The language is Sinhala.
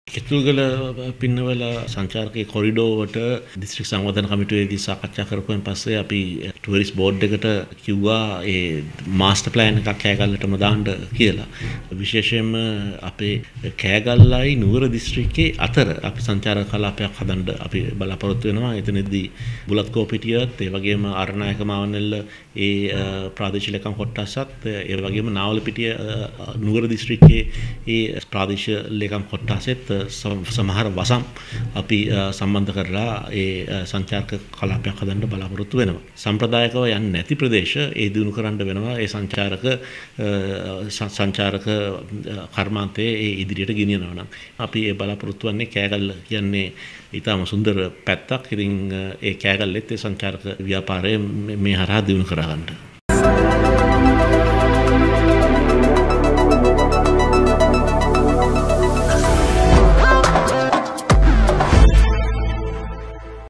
කෙතුල්ගල පින්නවල සංචාරකයේ කොරිඩෝවට දිස්ත්‍රික් සංවර්ධන කමිටුවේදී සාකච්ඡා කරපුවෙන් පස්සේ අපි ටුවරිස්ට් බෝඩ් එකට කිව්වා ඒ මාස්ටර් ප්ලෑන් එකක් කෑගල්ලටම දාන්න කියලා. විශේෂයෙන්ම අපේ කෑගල්ලයි නුවර දිස්ත්‍රික්කයේ අතර අපි සංචාරක කලාපයක් හදන්න අපි බලාපොරොත්තු වෙනවා. එතනදී බුලත් කෝපිටියත් ඒ වගේම අරණායක මාවනල්ල ඒ ප්‍රාදේශීය ලේකම් කොට්ටාසත් ඒ වගේම නාවලපිටිය නුවර දිස්ත්‍රික්කයේ ඒ ප්‍රාදේශීය ලේකම් කොට්ටාසෙත් සමහර වසම් අපි සම්බන්ධ කරලා ඒ සංචාරක කලාපයක් හදන්න බලාපොරොත්තු වෙනවා. සම්ප්‍රදායිකව යන්නේ නැති ප්‍රදේශ ඒ දිනු කරන්න වෙනවා. ඒ සංචාරක කර්මාන්තයේ ඒ ඉදිරියට ගෙනියනවා නම් අපි ඒ බලාපොරොත්තු වෙන්නේ කෑගල්ල කියන්නේ ඊටම සුන්දර පැත්තක්. ඉතින් ඒ කෑගල්ලෙත් ඒ සංචාරක ව්‍යාපාරය මේ හරහා දිනු කරගන්න.